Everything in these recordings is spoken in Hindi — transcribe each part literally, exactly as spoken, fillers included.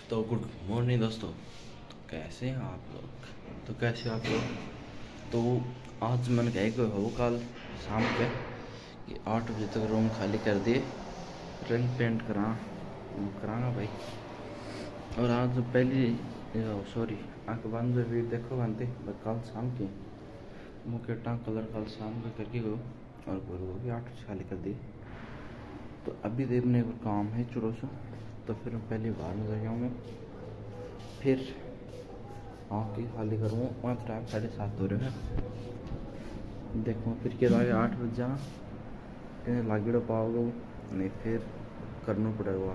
तो गुड मॉर्निंग दोस्तों। तो कैसे हैं आप लोग? तो कैसे आप लोग? तो आज मैंने कहा कि हो कल शाम के कि आठ बजे तक रूम खाली कर दिए, रंग पेंट करा कराना भाई। और आज पहली सॉरी आँख बंद भी देखो बनते कल शाम के मुकेटा कलर कल शाम का करके गो और बोल भी आठ बजे खाली कर दिए। तो अभी देखने को काम है चुरो सा, तो फिर मैं पहले बाहर में जाऊँगा, फिर आके खाली करूँगा। वहाँ टाइम साढ़े सात हो रहे हैं, देखो फिर के आगे आठ बज जा लागे पाओगे नहीं, फिर करना पड़ेगा।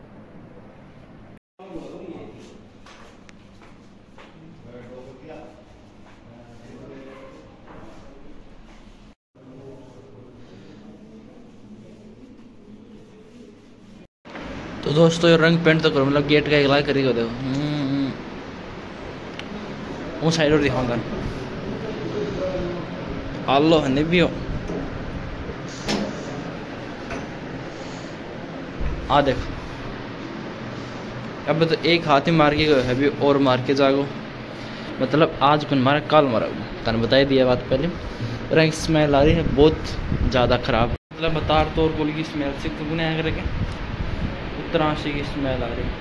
तो दोस्तों ये रंग पेंट तो करो, मतलब गेट का इलाज करेगा। देखो वो साइड और दिखाऊंगा आलो है भी हो। आ देखो अब तो एक हाथ ही मार के गए है भी और मार के जागो, मतलब आज कौन मारा कल मारा तन बताई दिया बात पहले। रंग स्मेल आ रही है बहुत ज़्यादा ख़राब, मतलब बता तो और गोल की स्मेल से तो गुने करके उत्तराशी की स्मेल आ रही।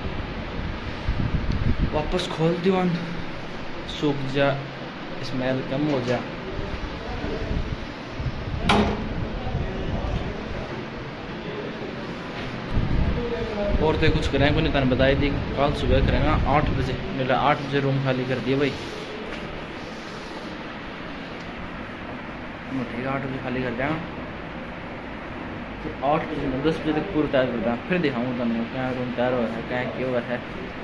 वापस खोल दीवान सूख जा, स्मेल कम हो जा। और तो कुछ करेंगे नहीं, तन बताई दी कल सुबह करेंगे आठ बजे। मेरा आठ बजे रूम खाली कर दिया भाई, ठीक है आठ बजे खाली कर देंगे। फिर आठ बजे में दस बजे तक पूरा तैयार करता है, फिर दिखाऊंगा तुमने क्या रूम तैयार हो रहा है, क्या क्यों है।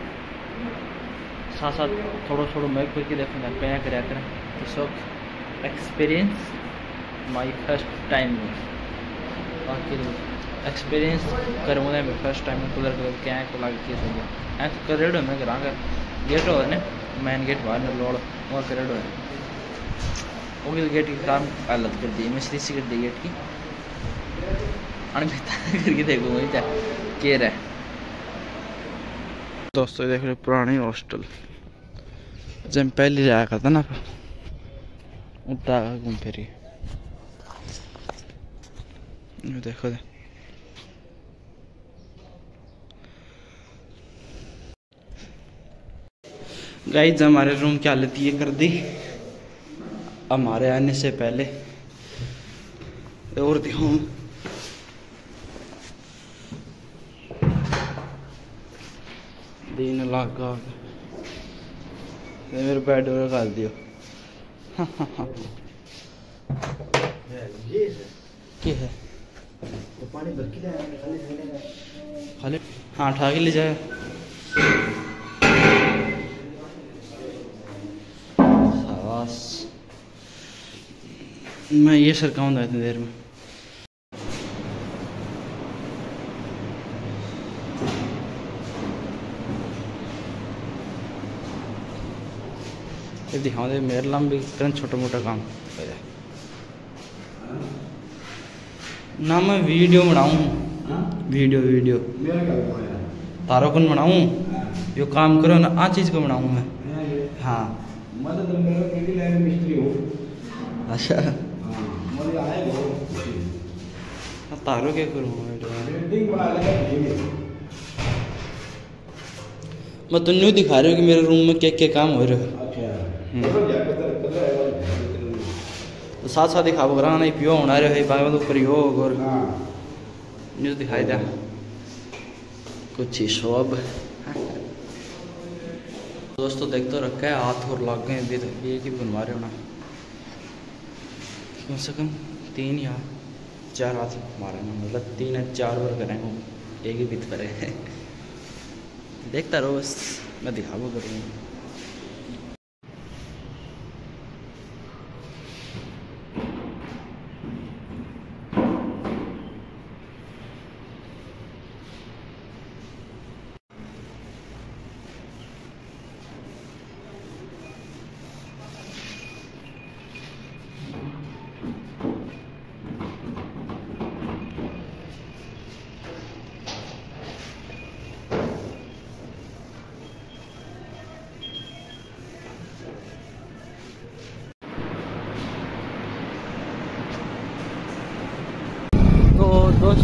साथ साथ थोड़ा थोड़ा मैं करके देखूँगा क्या कराया करें। तो सब एक्सपीरियंस माई फर्स्ट टाइम बाकी एक्सपीरियंस करूँगा मैं फर्स्ट टाइम कलर कलर क्या है को लग के सही है तो करेड मैं कराँगा। गेट हो ना मेन गेट बाहर में लोड़ वहाँ करेड हो वो भी गेट की काम हालत कर दी, मैं सीधी सी कर दी गेट की करके देखो वही क्या के रहा है। दोस्तों देख रहे पुरानी हॉस्टल जब पहले जाया करता ना उतना घूम फिर देखो दे। गाइस हमारे रूम की हालत ये कर दी हमारे आने से पहले। और दिखाऊं दिन लागा मेरे बेड पर डाल दियो। क्या है तो पानी भर के खाली हाँ उठा के ले जाए। मैं ये सरकाऊंगा इतनी देर में। ये दिखाओ दे मेरे लाम भी करन छोटा मोटा काम हो जाए ना। मैं वीडियो बनाऊं वीडियो वीडियो तारो कौन बनाऊं यो काम करो ना आ चीज़ को बनाऊं मैं। हाँ अच्छा तारो क्या करूँ मैं तुम न्यू दिखा रहे हो कि मेरे रूम में क्या क्या काम हो रहे हो। तो साथ साथ दिखाओ करा नहीं पियो होना रहे बाग प्रयोग और न्यूज़ दिखाई दिया कुछ ही शोब। दोस्तों देख तो रखा है हाथ और लग गए अभी तक ये कि बनवा रहे होना कम से कम तीन या चार हाथ मारे ना, मतलब तीन या चार बार करेंगे एक ही बीत करे। देखता रहो बस मैं दिखाऊँ करूँगा।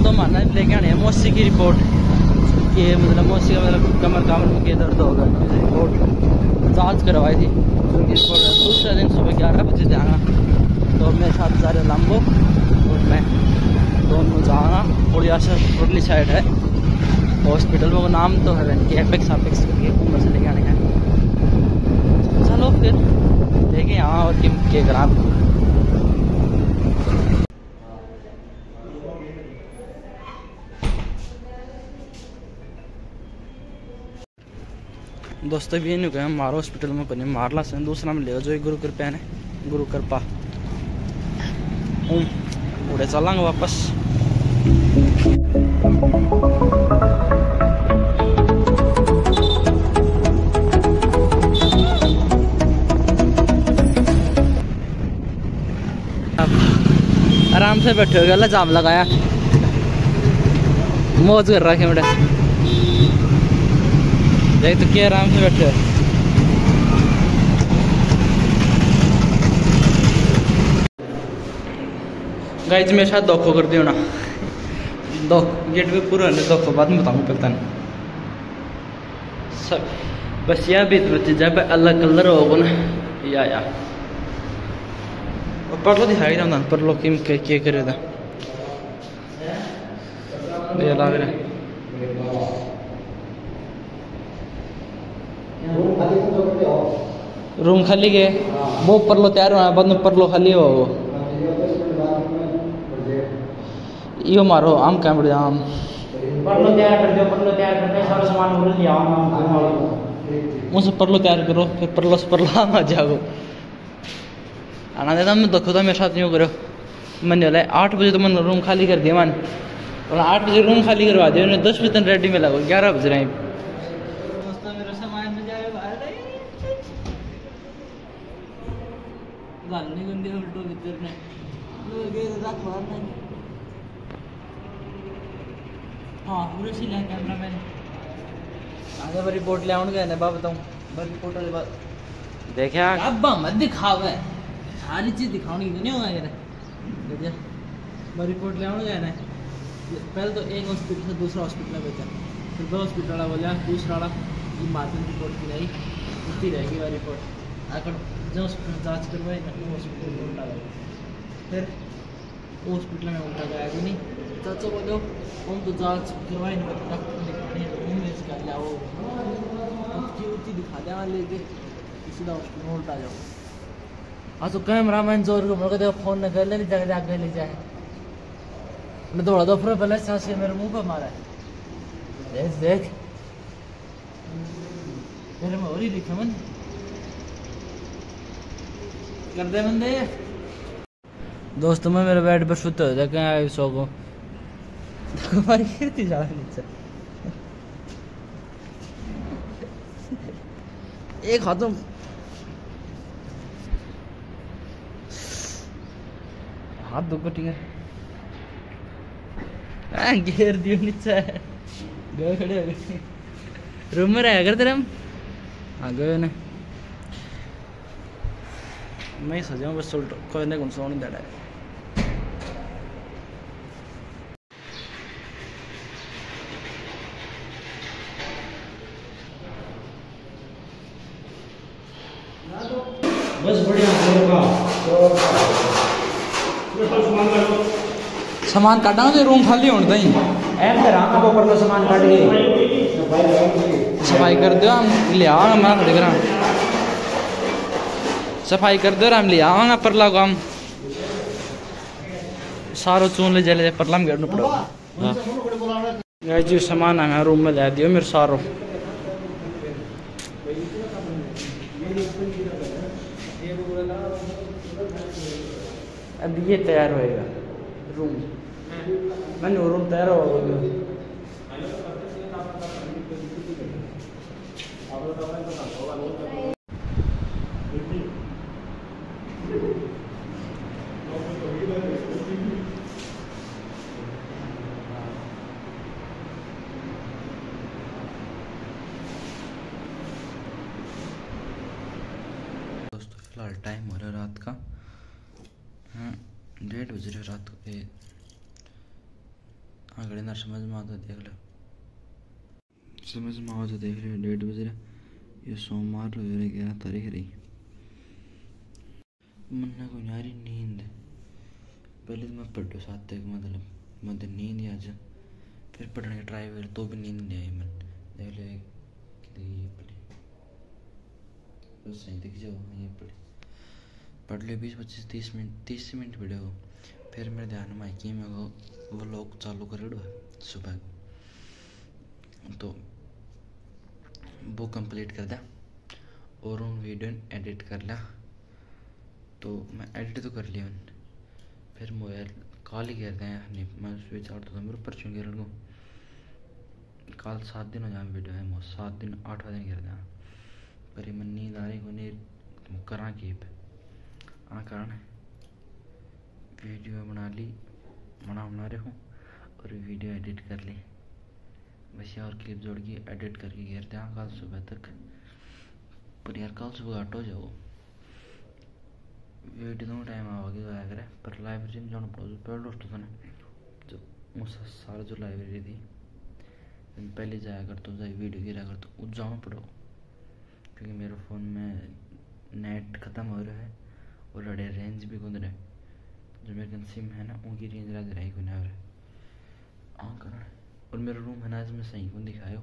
दोस्तों माना लेके आने मौसी की रिपोर्ट कि मतलब मौसी का मतलब कमर कमर में के दर्द होगा, रिपोर्ट जांच करवाई थी उनकी रिपोर्ट। दूसरे दिन सुबह ग्यारह बजे जाना, तो मेरे साथ सारे लंबो और मैं दोनों जाना। और यहाँ से रोडली साइड है हॉस्पिटल में, वो नाम तो है कि एपेक्स एपेक्स करके उम्र से लेके आने का। चलो फिर देखें यहाँ और कि क्या करा। दोस्तों भी नहीं गए हमारा हॉस्पिटल में कोई मारला से दूसरा में ले जो गुरु कृपा ने गुरु कृपा उड़े चलांगे वापस। आराम से बैठे हो गया, जाम लगाया मौज कर रखे बेटा, देख तो क्या आराम से बैठे हो। गाइस मेरे साथ धोखो कर दियो ना, दो गेट पे पूरा नहीं धोखो, बाद में बताऊँ पता नहीं सब। बस यह भी तो जब अलग कलर होगा ना या या और पर लो दिखाई रहा पर लो किम के क्या करे था ये लग रहा है। रूम खाली गए वो पर लो तैयार हुआ, बाद में पर लो खाली हो वो यो मारो आम क्या बढ़िया आम पर लो तैयार कर दो, पर लो तैयार कर दो, सारा सामान उड़ लिया मुझसे पर लो तैयार करो, फिर पर लो से पर लो आम आ जाओ। आना देता मैं देखो तो मेरे साथ यूँ करो। मैंने बोला आठ बजे तो मैंने रूम खाली कर दिया मन, और आठ बजे रूम खाली करवा दिया उन्हें, दस बजे तक रेडी में लगो, ग्यारह बज रहे हैं। हाँ पूरे सी ले कैमरा मैन आगे बार रिपोर्ट ले आऊँ गए बात बताऊँ बार रिपोर्ट वाली बात देखा अब मत दिखाव है, सारी चीज़ दिखाने की नहीं होगा यार। बार रिपोर्ट ले आऊँ गए ना, पहले तो एक हॉस्पिटल से दूसरा हॉस्पिटल में भेजा, फिर दो हॉस्पिटल वाला बोला, दूसरा वाला ये माध्यम रिपोर्ट की रही उतनी रहेगी वह रिपोर्ट। अगर जो हॉस्पिटल जाँच करवाए ना वो हॉस्पिटल में उल्टा गया, फिर वो हॉस्पिटल में उल्टा गया कि नहीं चाचा बोलो उन तो जाँच करवाए नहीं, डॉक्टर दिखाने इमेज कर लिया वो उतनी दिखा दिया ले दे सीधा हॉस्पिटल में उल्टा जाओ। हाँ तो कैमरा मैन जोर को मेरे को देखो फोन न कर ले नहीं जगह आगे ले जाए, मैं दौड़ा दो फिर पहले सांस से मेरे मुंह पर मारा है, देख देख मेरे में और ही लिखा मन कर दे बंदे। दोस्तों मैं मेरे बेड पर सुते हो जाए कहीं आए सो को हमारी गिरती जा नीचे एक हाथों हाथ दो को ठीक है घेर दियो नीचे गए खड़े हो गए रूम में रहा करते हम आ गए ने मैं सजाऊँ बस उल्टा कोई नहीं कौन सोने दे रहा है। बस बढ़िया सामान काटा तो रूम खाली होने ताई एम करा आप ऊपर लो सामान काट के सफाई कर दो हम ले आवांगा मैं खड़े करा सफाई कर दो हम ले आवांगा परला को हम सारो चून ले जले परला में करना पड़ेगा। गाइस जो सामान है रूम में ले दियो मेरे सारो अब ये तैयार होएगा रूम, मैंने रूम तैयार होगा दोस्तों फिलहाल टाइम हो रहा है रात का हाँ डेढ़ बज रहे रात को। अगले ना समझ में आता देख लो, समझ में आओ तो देख लो। डेढ़ बज रहा, ये सोमवार ग्यारह तारीख रही। मन्ना को यारी नींद पहले तो मैं पढ़ो सात तक, मतलब मैं तो नींद आ जा, फिर पढ़ने की ट्राई कर तो भी नींद नहीं आई। मन देख लो ये पढ़े तो सही दिख जाओ, ये पढ़े पढ़ ले बीस पच्चीस तीस मिनट तीस मिनट पढ़े हो। फिर मेरे ध्यान में आई कि मैं वो लोग चालू कर है सुबह को, तो वो कंप्लीट कर दिया और उन वीडियो एडिट कर लिया। तो मैं एडिट तो कर लिया मैंने, फिर मोबाइल कॉल ही करते हैं नहीं, मैं स्विच आउट तो मेरे ऊपर चुन गया लड़को। कल सात दिन हो जाए वीडियो है मोह सात दिन आठवा दिन कर दें, पर मैं नींद आ रही को नहीं करा की आ कारण वीडियो बना ली, बना बना रहे हूँ और वीडियो एडिट कर ली। बस यार क्लिप जोड़ के एडिट करके गिरते हैं कल सुबह तक। पर यार कल सुबह घट हो जाओ वीडियो दोनों टाइम आवागे तो आया करे, पर लाइब्रेरी में जाना पड़ो पहले दोस्तों था ना, जो मुझसे सारा जो लाइब्रेरी थी पहले जाया कर तो जाए वीडियो गिरा कर तो उस जाना पड़ो, क्योंकि मेरे फ़ोन में नेट ख़त्म हो रहा है और लड़े रेंज भी कौन रहे। जो मेरे सिम है ना उनकी रेंज रह रही को ना हाँ कारण, और मेरा रूम है ना इसमें सही को दिखायो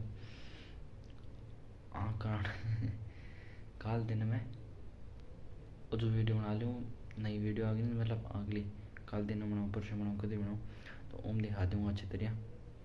हाँ कारण काल दिन में और जो वीडियो बना लूँ नई वीडियो आ गई मतलब अगली कल दिन बनाऊँ परसों बनाऊँ कभी बनाऊँ तो ओम दिखा दूँगा अच्छी तरह।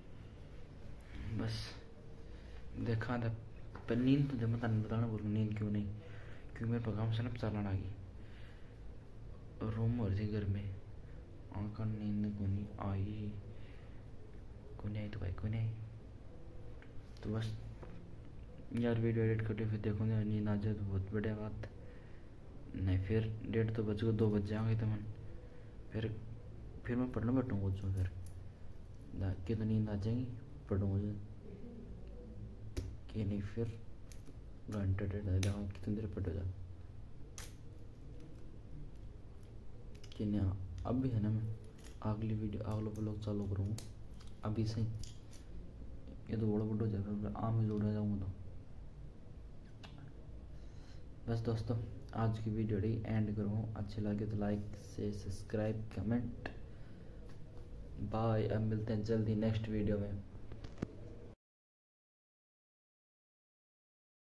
बस देखा था पर नींद तो जब मैं बताना बोलूँ नींद क्यों नहीं, क्योंकि मेरे पकाम से ना चलाना आ गई और रूम और थी घर में आँख नींद को नहीं आई को नहीं आई तो भाई को नहीं आई। तो बस यार वीडियो एडिट करते फिर देखो नींद आ जाए तो बहुत बढ़िया बात, नहीं फिर डेढ़ तो बज गए दो बज जाएंगे तो मन फिर फिर मैं पढ़ने बैठूँगा उसमें फिर कि तो नींद आ जाएगी पढ़ूँगा कि नहीं फिर घंटे डेढ़ जाऊँ कितनी देर पढ़ जा कि नहीं। अब भी है ना मैं अगली वीडियो अगला ब्लॉग चालू करूँगा अभी सही, ये तो बड़ा बड़ा हो जाएगा फिर आम ही जोड़ा जाऊँगा। तो बस दोस्तों आज की वीडियो ही एंड करूँ, अच्छे लगे तो लाइक से सब्सक्राइब कमेंट बाय। अब मिलते हैं जल्दी नेक्स्ट वीडियो में।